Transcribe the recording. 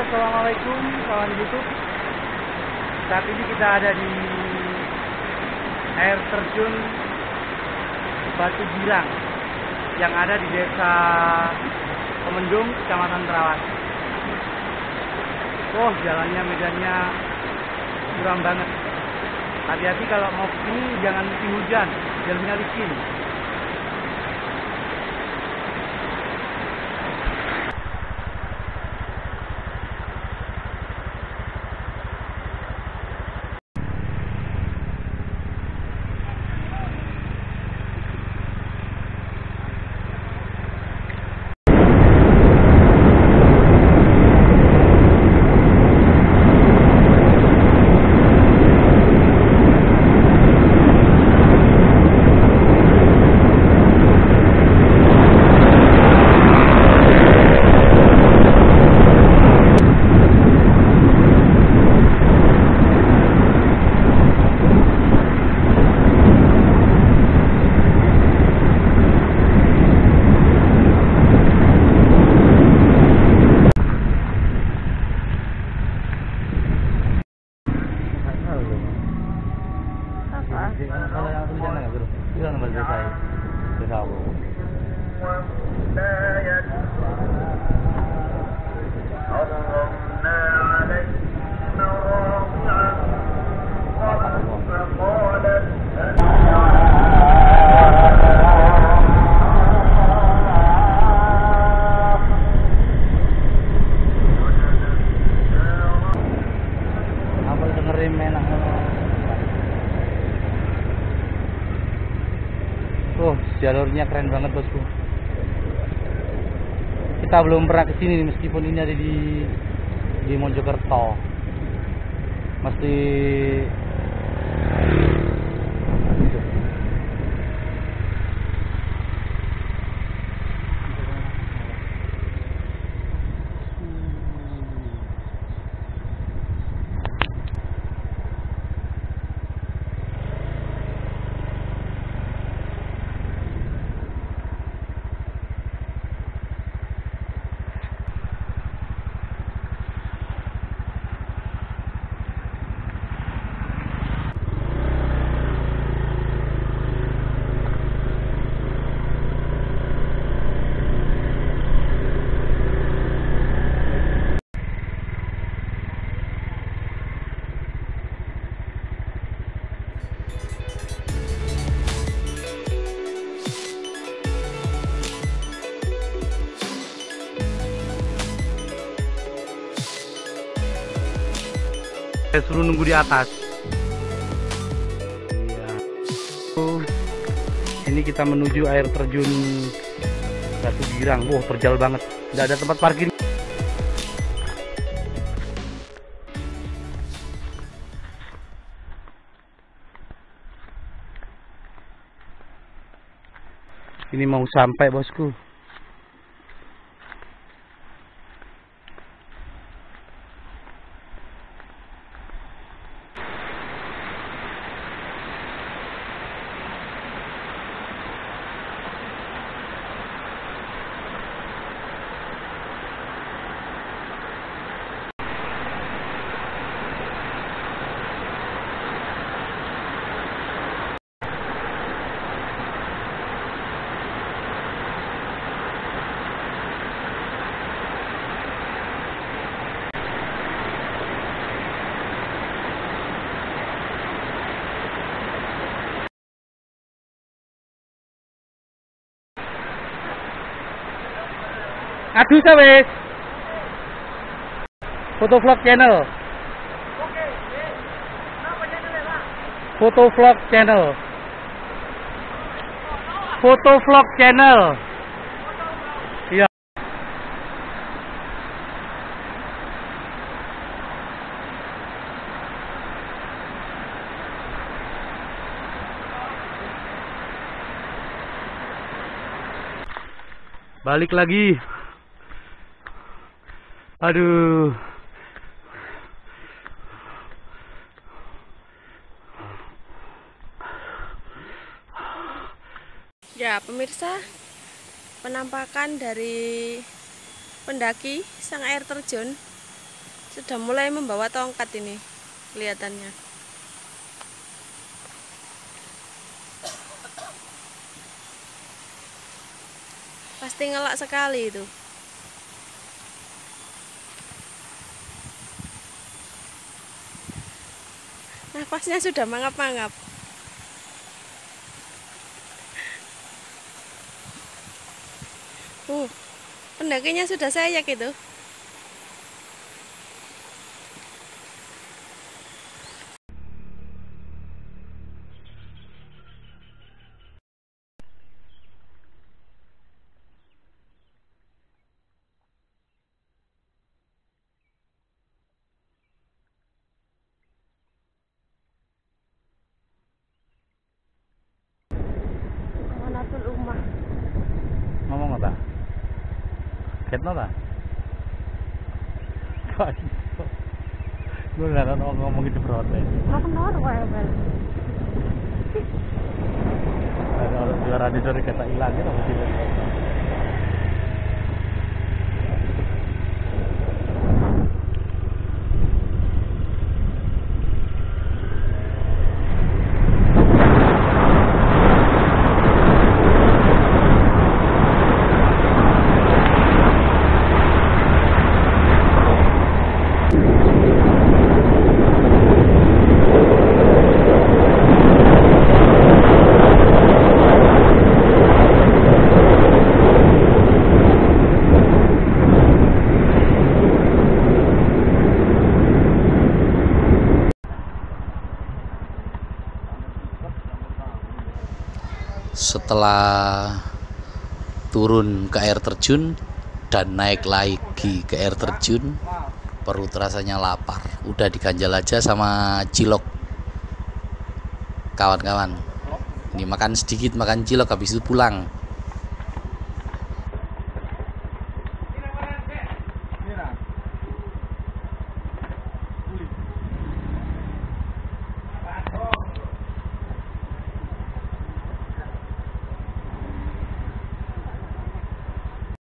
Assalamualaikum kawan YouTube. Saat ini kita ada di air terjun Batu Girang yang ada di Desa Kemendung, Kecamatan Terawas. Oh, jalannya, medannya curam banget. Hati-hati kalau mau kesini, jangan musim hujan, jalannya licin. Kalau yang tulisan nggak bro? Itu nomor desa ya. Desa apa? Apa dengerin enak. Oh, jalurnya keren banget bosku. Kita belum pernah kesini meskipun ini ada di Mojokerto. Mesti saya suruh nunggu di atas. Iya. Ini kita menuju air terjun Batu Girang. Wah, terjal banget. Nggak ada tempat parkir. Ini mau sampai bosku. Aduh sawes. Fotovlog channel. Fotovlog channel. Fotovlog channel. Iya. Balik lagi. Aduh. Ya, pemirsa, penampakan dari pendaki sang air terjun Sudah mulai membawa tongkat ini kelihatannya. Pasti ngelak sekali itu. Nafasnya sudah mangap-mangap. Pendakinya sudah sayang itu. Manatul Ummah. Ngomong apa? Ketno ta? Gue nggak tahu ngomong itu protes. Mau kenor wae, Bel. Ada orang juara di sore kata hilang gitu apa sih? Setelah turun ke air terjun dan naik lagi ke air terjun, perut rasanya lapar. Udah diganjal aja sama cilok kawan-kawan. Ini makan sedikit, makan cilok, habis itu pulang.